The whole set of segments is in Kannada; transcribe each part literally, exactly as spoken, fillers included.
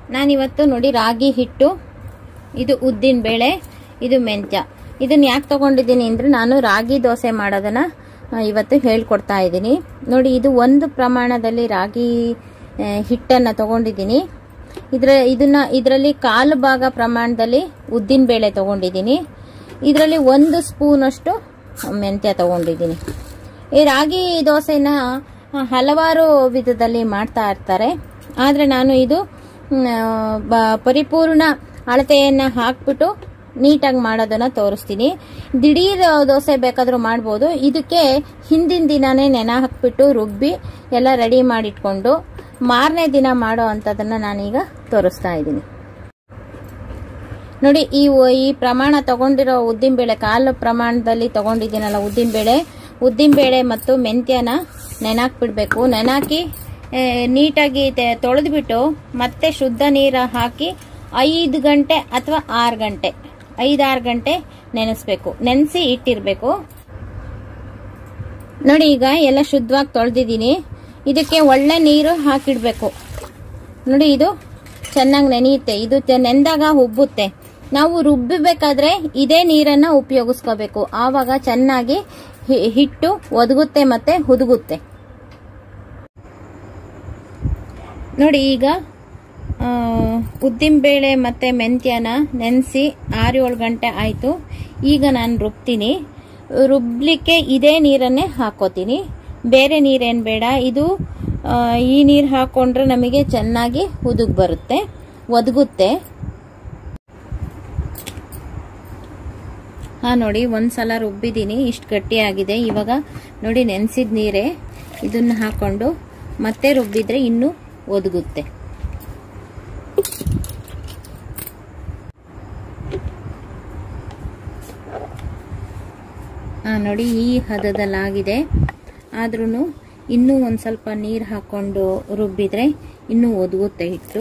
ನಾನಿವತ್ತು ನೋಡಿ ರಾಗಿ ಹಿಟ್ಟು, ಇದು ಉದ್ದಿನ ಬೇಳೆ, ಇದು ಮೆಂತ್ಯ. ಇದನ್ನ ಯಾಕೆ ತಗೊಂಡಿದ್ದೀನಿ ಅಂದ್ರೆ ನಾನು ರಾಗಿ ದೋಸೆ ಮಾಡೋದನ್ನ ಇವತ್ತು ಹೇಳ್ಕೊಡ್ತಾ ಇದ್ದೀನಿ. ನೋಡಿ, ಇದು ಒಂದು ಪ್ರಮಾಣದಲ್ಲಿ ರಾಗಿ ಹಿಟ್ಟನ್ನ ತಗೊಂಡಿದ್ದೀನಿ. ಇದ್ರ ಇದನ್ನ ಇದರಲ್ಲಿ ಕಾಲು ಭಾಗ ಪ್ರಮಾಣದಲ್ಲಿ ಉದ್ದಿನ ಬೇಳೆ ತಗೊಂಡಿದ್ದೀನಿ. ಇದರಲ್ಲಿ ಒಂದು ಸ್ಪೂನ್ ಅಷ್ಟು ಮೆಂತ್ಯ ತಗೊಂಡಿದ್ದೀನಿ. ಈ ರಾಗಿ ದೋಸೆನ ಹಲವಾರು ವಿಧದಲ್ಲಿ ಮಾಡ್ತಾ ಇರ್ತಾರೆ, ಆದ್ರೆ ನಾನು ಇದು ಪರಿಪೂರ್ಣ ಅಳತೆಯನ್ನ ಹಾಕ್ಬಿಟ್ಟು ನೀಟಾಗಿ ಮಾಡೋದನ್ನ ತೋರಿಸ್ತೀನಿ. ದಿಢೀರ್ ದೋಸೆ ಬೇಕಾದ್ರೂ ಮಾಡ್ಬೋದು. ಇದಕ್ಕೆ ಹಿಂದಿನ ದಿನಾನೇ ನೆನ ಹಾಕ್ಬಿಟ್ಟು ರುಬ್ಬಿ ಎಲ್ಲ ರೆಡಿ ಮಾಡಿಟ್ಕೊಂಡು ಮಾರನೇ ದಿನ ಮಾಡೋ ಅಂತದನ್ನ ನಾನೀಗ ತೋರಿಸ್ತಾ ಇದ್ದೀನಿ. ನೋಡಿ, ಈ ಈ ಪ್ರಮಾಣ ತಗೊಂಡಿರೋ ಉದ್ದಿನ ಬೇಳೆ, ಕಾಲು ಪ್ರಮಾಣದಲ್ಲಿ ತಗೊಂಡಿದ್ದೀನಲ್ಲ ಉದ್ದಿನ ಬೇಳೆ, ಉದ್ದಿನ ಬೇಳೆ ಮತ್ತು ಮೆಂತ್ಯನ ನೆನಾಕ್ಬಿಡ್ಬೇಕು. ನೆನಾಕಿ ನೀಟಾಗಿ ತೊಳೆದ್ಬಿಟ್ಟು ಮತ್ತೆ ಶುದ್ಧ ನೀರು ಹಾಕಿ ಐದು ಗಂಟೆ ಅಥವಾ ಆರು ಗಂಟೆ ಐದಾರು ಗಂಟೆ ನೆನೆಸ್ಬೇಕು. ನೆನೆಸಿ ಇಟ್ಟಿರ್ಬೇಕು. ನೋಡಿ, ಈಗ ಎಲ್ಲ ಶುದ್ಧವಾಗಿ ತೊಳೆದಿದ್ದೀನಿ. ಇದಕ್ಕೆ ಒಳ್ಳೆ ನೀರು ಹಾಕಿಡ್ಬೇಕು. ನೋಡಿ, ಇದು ಚೆನ್ನಾಗಿ ನೆನೆಯುತ್ತೆ. ಇದು ನೆಂದಾಗ ಉಬ್ಬುತ್ತೆ. ನಾವು ರುಬ್ಬಬೇಕಾದ್ರೆ ಇದೇ ನೀರನ್ನ ಉಪಯೋಗಿಸ್ಕೋಬೇಕು. ಆವಾಗ ಚೆನ್ನಾಗಿ ಹಿಟ್ಟು ಒದಗುತ್ತೆ ಮತ್ತೆ ಹುದುಗುತ್ತೆ. ನೋಡಿ, ಈಗ ಉದ್ದಿನ ಬೇಳೆ ಮತ್ತೆ ಮೆಂತ್ಯನ ನೆನೆಸಿ ಆರು ಏಳು ಗಂಟೆ ಆಯ್ತು. ಈಗ ನಾನು ರುಬ್ತೀನಿ. ರುಬ್ಲಿಕ್ಕೆ ಇದೇ ನೀರನ್ನೇ ಹಾಕೋತೀನಿ, ಬೇರೆ ನೀರೇನ್ ಬೇಡ. ಇದು ಈ ನೀರು ಹಾಕೊಂಡ್ರೆ ನಮಗೆ ಚೆನ್ನಾಗಿ ಹುದುಗ್ ಬರುತ್ತೆ, ಒದಗುತ್ತೆ. ಹಾ ನೋಡಿ, ಒಂದ್ಸಲ ರುಬ್ಬಿದ್ದೀನಿ, ಇಷ್ಟು ಗಟ್ಟಿಯಾಗಿದೆ. ಇವಾಗ ನೋಡಿ, ನೆನೆಸಿದ ನೀರೇ ಇದನ್ನ ಹಾಕೊಂಡು ಮತ್ತೆ ರುಬ್ಬಿದ್ರೆ ಇನ್ನೂ ಒದಗುತ್ತೆ. ಹಾ ನೋಡಿ, ಈ ಹದದಲ್ಲಾಗಿದೆ. ಆದ್ರೂ ಇನ್ನೂ ಒಂದ್ ಸ್ವಲ್ಪ ನೀರು ಹಾಕೊಂಡು ರುಬ್ಬಿದ್ರೆ ಇನ್ನೂ ಒದಗುತ್ತೆ ಹಿಟ್ಟು.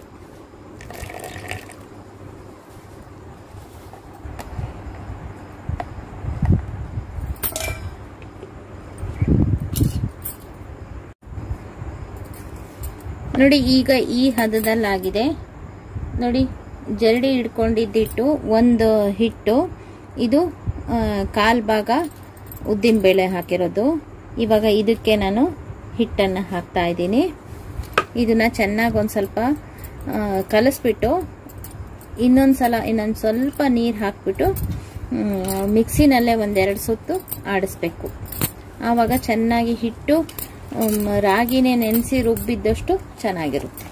ನೋಡಿ, ಈಗ ಈ ಹದದಲ್ಲಾಗಿದೆ. ನೋಡಿ, ಜರಡಿ ಹಿಡ್ಕೊಂಡಿದ್ದಿಟ್ಟು ಒಂದು ಹಿಟ್ಟು, ಇದು ಕಾಲ್ ಭಾಗ ಉದ್ದಿನ ಬೇಳೆ ಹಾಕಿರೋದು. ಇವಾಗ ಇದಕ್ಕೆ ನಾನು ಹಿಟ್ಟನ್ನು ಹಾಕ್ತಾ ಇದ್ದೀನಿ. ಇದನ್ನ ಚೆನ್ನಾಗಿ ಒಂದು ಸ್ವಲ್ಪ ಕಲಿಸ್ಬಿಟ್ಟು ಇನ್ನೊಂದ್ಸಲ ಇನ್ನೊಂದು ಸ್ವಲ್ಪ ನೀರು ಹಾಕ್ಬಿಟ್ಟು ಮಿಕ್ಸಿನಲ್ಲೇ ಒಂದೆರಡು ಸುತ್ತು ಆಡಿಸ್ಬೇಕು. ಆವಾಗ ಚೆನ್ನಾಗಿ ಹಿಟ್ಟು ರಾಗಿನೇ ನೆನೆಸಿ ರುಬ್ಬಿದ್ದಷ್ಟು ಚೆನ್ನಾಗಿರುತ್ತೆ.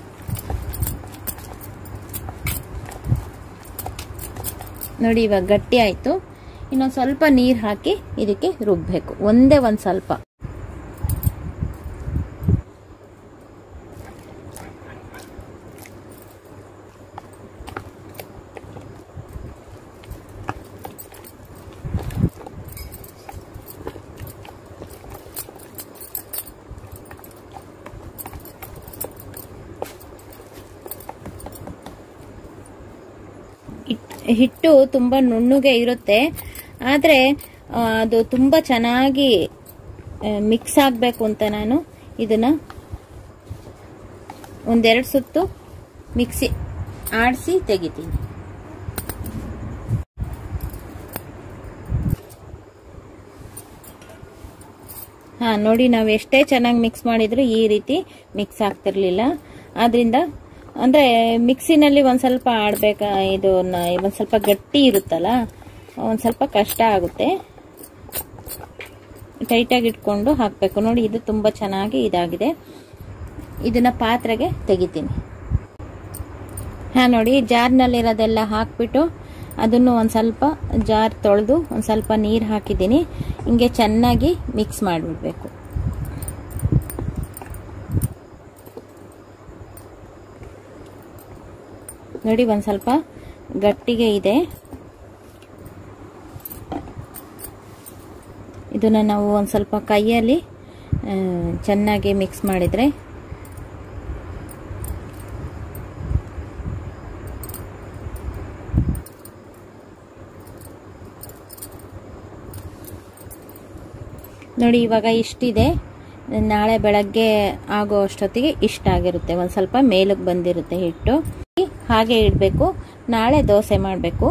ನೋಡಿ, ಇವಾಗ ಗಟ್ಟಿ ಆಯ್ತು. ಇನ್ನೊಂದು ಸ್ವಲ್ಪ ನೀರು ಹಾಕಿ ಇದಕ್ಕೆ ರುಬ್ಬೇಕು, ಒಂದೇ ಒಂದು ಸ್ವಲ್ಪ. ಹಿಟ್ಟು ತುಂಬಾ ನುಣ್ಣಗೆ ಇರುತ್ತೆ, ಆದ್ರೆ ಅದು ತುಂಬಾ ಚೆನ್ನಾಗಿ ಮಿಕ್ಸ್ ಆಗ್ಬೇಕು ಅಂತ ನಾನು ಇದನ್ನ ಒಂದೆರಡು ಸುತ್ತು ಮಿಕ್ಸಿ ಆಡಿಸಿ ತೆಗಿತೀನಿ. ಹಾ ನೋಡಿ, ನಾವು ಎಷ್ಟೇ ಚೆನ್ನಾಗಿ ಮಿಕ್ಸ್ ಮಾಡಿದ್ರು ಈ ರೀತಿ ಮಿಕ್ಸ್ ಆಗ್ತಿರ್ಲಿಲ್ಲ. ಆದ್ರಿಂದ ಅಂದ್ರೆ ಮಿಕ್ಸಿನಲ್ಲಿ ಒಂದ್ ಸ್ವಲ್ಪ ಆಡ್ಬೇಕ, ಇದು ಒಂದ್ ಸ್ವಲ್ಪ ಗಟ್ಟಿ ಇರುತ್ತಲ್ಲ, ಒಂದ್ ಸ್ವಲ್ಪ ಕಷ್ಟ ಆಗುತ್ತೆ. ಟೈಟಾಗಿ ಇಟ್ಕೊಂಡು ಹಾಕ್ಬೇಕು. ನೋಡಿ, ಇದು ತುಂಬಾ ಚೆನ್ನಾಗಿ ಇದಾಗಿದೆ. ಇದನ್ನ ಪಾತ್ರೆಗೆ ತೆಗಿತೀನಿ. ಹಾ ನೋಡಿ, ಜಾರ್ನಲ್ಲಿರೋದೆಲ್ಲ ಹಾಕ್ಬಿಟ್ಟು ಅದನ್ನು ಒಂದ್ ಸ್ವಲ್ಪ ಜಾರ್ ತೊಳೆದು ಒಂದ್ ಸ್ವಲ್ಪ ನೀರು ಹಾಕಿದ್ದೀನಿ. ಹಿಂಗೆ ಚೆನ್ನಾಗಿ ಮಿಕ್ಸ್ ಮಾಡಿಬಿಡ್ಬೇಕು. ನೋಡಿ, ಒಂದ್ ಸ್ವಲ್ಪ ಗಟ್ಟಿಗೆ ಇದೆ. ಇದನ್ನ ನಾವು ಒಂದ್ ಸ್ವಲ್ಪ ಕೈಯಲ್ಲಿ ಚೆನ್ನಾಗಿ ಮಿಕ್ಸ್ ಮಾಡಿದ್ರೆ ನೋಡಿ, ಇವಾಗ ಇಷ್ಟಿದೆ. ನಾಳೆ ಬೆಳಗ್ಗೆ ಆಗೋ ಅಷ್ಟೊತ್ತಿಗೆ ಇಷ್ಟ ಆಗಿರುತ್ತೆ. ಒಂದ್ ಸ್ವಲ್ಪ ಮೇಲಕ್ಕೆ ಬಂದಿರುತ್ತೆ ಹಿಟ್ಟು. ಹಾಗೆ ಇಡಬೇಕು. ನಾಳೆ ದೋಸೆ ಮಾಡಬೇಕು.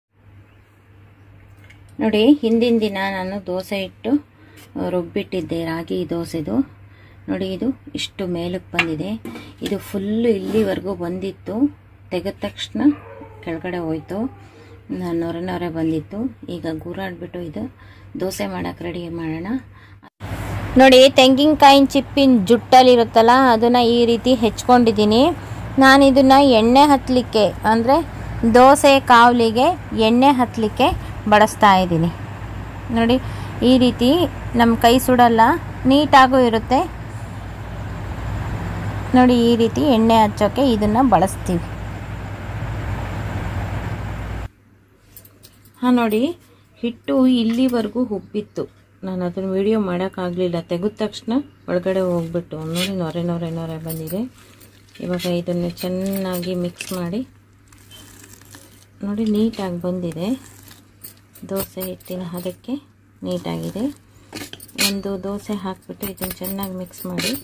ನೋಡಿ, ಹಿಂದಿನ ದಿನ ನಾನು ದೋಸೆ ಇಟ್ಟು ರುಬ್ಬಿಟ್ಟಿದ್ದೆ ರಾಗಿ ದೋಸೆದು. ನೋಡಿ, ಇದು ಇಷ್ಟು ಮೇಲಕ್ಕೆ ಬಂದಿದೆ. ಇದು ಫುಲ್ಲು ಇಲ್ಲಿವರೆಗೂ ಬಂದಿತ್ತು. ತೆಗೆದ ತಕ್ಷಣ ಕೆಳಗಡೆ ಹೋಯ್ತು, ನೊರೆ ನೊರೆ ಬಂದಿತ್ತು. ಈಗ ಗೂರಾಡ್ಬಿಟ್ಟು ಇದು ದೋಸೆ ಮಾಡೋಕೆ ರೆಡಿ ಮಾಡೋಣ. ನೋಡಿ, ತೆಂಗಿನಕಾಯಿನ ಚಿಪ್ಪಿನ ಜುಟ್ಟಲ್ಲಿರುತ್ತಲ್ಲ ಅದನ್ನು ಈ ರೀತಿ ಹೆಚ್ಕೊಂಡಿದ್ದೀನಿ. ನಾನು ಇದನ್ನು ಎಣ್ಣೆ ಹತ್ತಲಿಕ್ಕೆ ಅಂದರೆ ದೋಸೆ ಕಾವಲಿಗೆ ಎಣ್ಣೆ ಹತ್ತಲಿಕ್ಕೆ ಬಳಸ್ತಾ ಇದ್ದೀನಿ. ನೋಡಿ, ಈ ರೀತಿ ನಮ್ಮ ಕೈ ಸುಡಲ್ಲ, ನೀಟಾಗೂ ಇರುತ್ತೆ. ನೋಡಿ, ಈ ರೀತಿ ಎಣ್ಣೆ ಹಚ್ಚೋಕ್ಕೆ ಇದನ್ನು ಬಳಸ್ತೀವಿ. ಹಾಂ, ನೋಡಿ, ಹಿಟ್ಟು ಇಲ್ಲಿವರೆಗೂ ಉಬ್ಬಿತ್ತು. ನಾನು ಅದನ್ನು ವಿಡಿಯೋ ಮಾಡೋಕ್ಕಾಗಲಿಲ್ಲ. ತೆಗೆದ ತಕ್ಷಣ ಒಳಗಡೆ ಹೋಗ್ಬಿಟ್ಟು ನೋಡಿ ನೊರೆ ನೊರೆ ನೊರೆ ಬಂದಿದೆ. ಇವಾಗ ಇದನ್ನು ಚೆನ್ನಾಗಿ ಮಿಕ್ಸ್ ಮಾಡಿ ನೋಡಿ, ನೀಟಾಗಿ ಬಂದಿದೆ. ದೋಸೆ ಹಿಟ್ಟಿನ ಹದಕ್ಕೆ ನೀಟಾಗಿದೆ. ಒಂದು ದೋಸೆ ಹಾಕಿಬಿಟ್ಟು ಇದನ್ನು ಚೆನ್ನಾಗಿ ಮಿಕ್ಸ್ ಮಾಡಿ.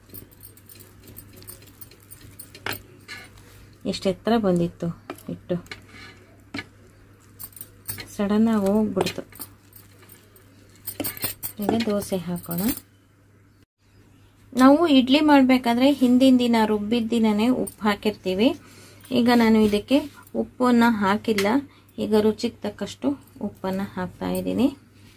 ಎಷ್ಟು ಎತ್ತರ ಬಂದಿತ್ತು ಹಿಟ್ಟು, ಸಡನ್ನಾಗಿ ಹೋಗ್ಬಿಡ್ತು. ಈಗ ದೋಸೆ ಹಾಕೋಣ. ನಾವು ಇಡ್ಲಿ ಮಾಡಬೇಕಾದ್ರೆ ಹಿಂದಿನ ದಿನ ರುಬ್ಬಿದ ದಿನನೇ ಉಪ್ಪು ಹಾಕಿರ್ತೀವಿ. ಈಗ ನಾನು ಇದಕ್ಕೆ ಉಪ್ಪನ್ನು ಹಾಕಿಲ್ಲ. ಈಗ ರುಚಿಗೆ ತಕ್ಕಷ್ಟು ಉಪ್ಪನ್ನು ಹಾಕ್ತಾ ಇದ್ದೀನಿ.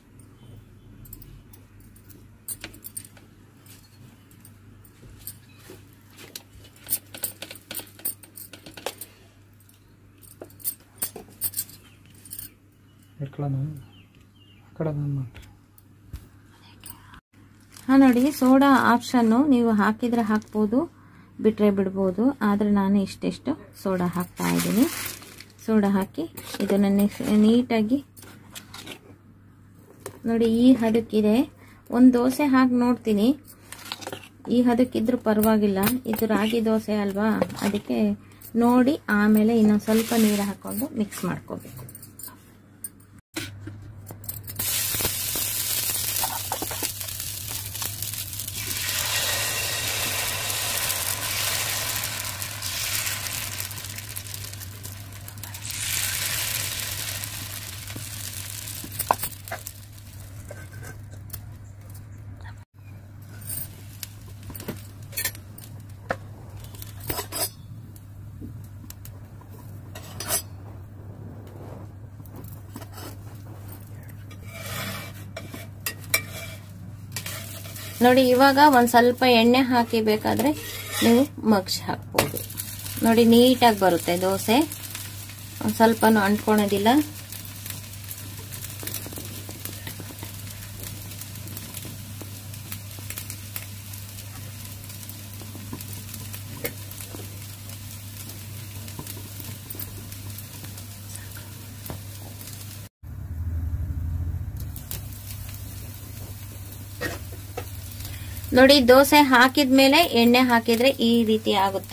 ಹಾಂ, ನೋಡಿ, ಸೋಡಾ ಆಪ್ಷನ್ನು. ನೀವು ಹಾಕಿದರೆ ಹಾಕ್ಬೋದು, ಬಿಟ್ಟರೆ ಬಿಡ್ಬೋದು. ಆದರೆ ನಾನು ಇಷ್ಟೆಷ್ಟು ಸೋಡಾ ಹಾಕ್ತಾ ಇದ್ದೀನಿ. ಸೋಡಾ ಹಾಕಿ ಇದನ್ನು ನೀಟಾಗಿ ನೋಡಿ, ಈ ಹದಕ್ಕಿದೆ. ಒಂದು ದೋಸೆ ಹಾಕಿ ನೋಡ್ತೀನಿ, ಈ ಹದಕ್ಕಿದ್ರೂ ಪರವಾಗಿಲ್ಲ. ಇದು ರಾಗಿ ದೋಸೆ ಅಲ್ವಾ, ಅದಕ್ಕೆ ನೋಡಿ ಆಮೇಲೆ ಇನ್ನೊಂದು ಸ್ವಲ್ಪ ನೀರು ಹಾಕ್ಕೊಂಡು ಮಿಕ್ಸ್ ಮಾಡ್ಕೋಬೇಕು. ನೋಡಿ, ಇವಾಗ ಒಂದು ಸ್ವಲ್ಪ ಎಣ್ಣೆ ಹಾಕಿ ಬೇಕಾದರೆ ನೀವು ಮಗ್ಚ್ ಹಾಕ್ಬೋದು. ನೋಡಿ, ನೀಟಾಗಿ ಬರುತ್ತೆ ದೋಸೆ, ಒಂದು ಸ್ವಲ್ಪನೂ ಅಂಟ್ಕೊಳೋದಿಲ್ಲ. ನೋಡಿ, ದೋಸೆ ಹಾಕಿದ ಮೇಲೆ ಎಣ್ಣೆ ಹಾಕಿದ್ರೆ ಈ ರೀತಿ ಆಗುತ್ತೆ.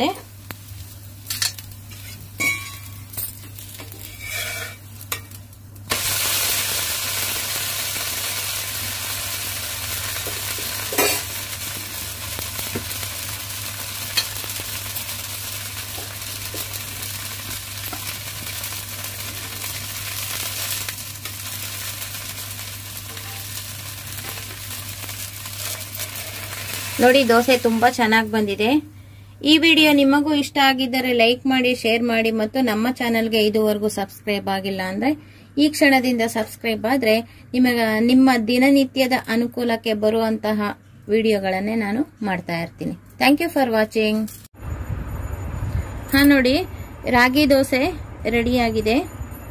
ನೋಡಿ, ದೋಸೆ ತುಂಬಾ ಚೆನ್ನಾಗಿ ಬಂದಿದೆ. ಈ ವಿಡಿಯೋ ನಿಮಗೂ ಇಷ್ಟ ಆಗಿದ್ದರೆ ಲೈಕ್ ಮಾಡಿ, ಶೇರ್ ಮಾಡಿ ಮತ್ತು ನಮ್ಮ ಚಾನೆಲ್ಗೆ ಇದುವರೆಗೂ ಸಬ್ಸ್ಕ್ರೈಬ್ ಆಗಿಲ್ಲ ಅಂದ್ರೆ ಈ ಕ್ಷಣದಿಂದ ಸಬ್ಸ್ಕ್ರೈಬ್ ಆದ್ರೆ ನಿಮಗೆ ನಿಮ್ಮ ದಿನನಿತ್ಯದ ಅನುಕೂಲಕ್ಕೆ ಬರುವಂತಹ ವಿಡಿಯೋಗಳನ್ನೇ ನಾನು ಮಾಡ್ತಾ ಇರ್ತೀನಿ. Thank you for watching. ಹಾ, ನೋಡಿ, ರಾಗಿ ದೋಸೆ ರೆಡಿಯಾಗಿದೆ.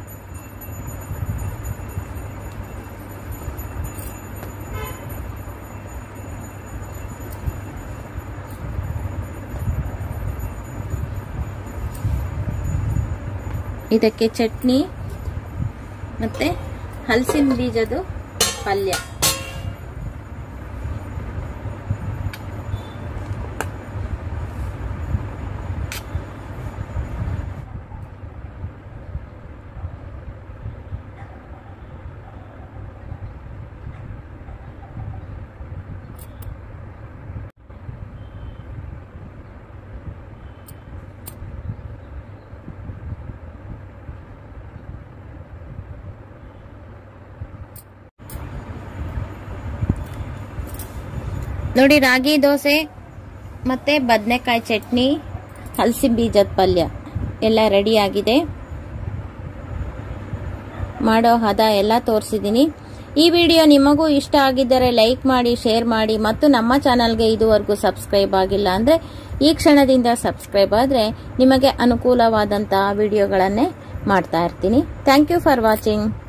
ಇದಕ್ಕೆ ಚಟ್ನಿ ಮತ್ತೆ ಹಲಸಿನ ಬೀಜದ ಪಲ್ಯ. ನೋಡಿ ರಾಗಿ ದೋಸೆ ಮತ್ತೆ ಬದನೆಕಾಯಿ ಚಟ್ನಿ ಹಲಸಿ ಬೀಜದ ಪಲ್ಯ ಎಲ್ಲ ರೆಡಿ ಆಗಿದೆ. ಮಾಡೋ ಹದ ಎಲ್ಲ ತೋರಿಸಿದ್ದೀನಿ. ಈ ವಿಡಿಯೋ ನಿಮಗೂ ಇಷ್ಟ ಆಗಿದ್ದರೆ ಲೈಕ್ ಮಾಡಿ, ಶೇರ್ ಮಾಡಿ ಮತ್ತು ನಮ್ಮ ಚಾನಲ್ಗೆ ಇದುವರೆಗೂ ಸಬ್ಸ್ಕ್ರೈಬ್ ಆಗಿಲ್ಲ ಅಂದರೆ ಈ ಕ್ಷಣದಿಂದ ಸಬ್ಸ್ಕ್ರೈಬ್ ಆದರೆ ನಿಮಗೆ ಅನುಕೂಲವಾದಂತಹ ವಿಡಿಯೋಗಳನ್ನೇ ಮಾಡ್ತಾ ಇರ್ತೀನಿ. Thank you for watching.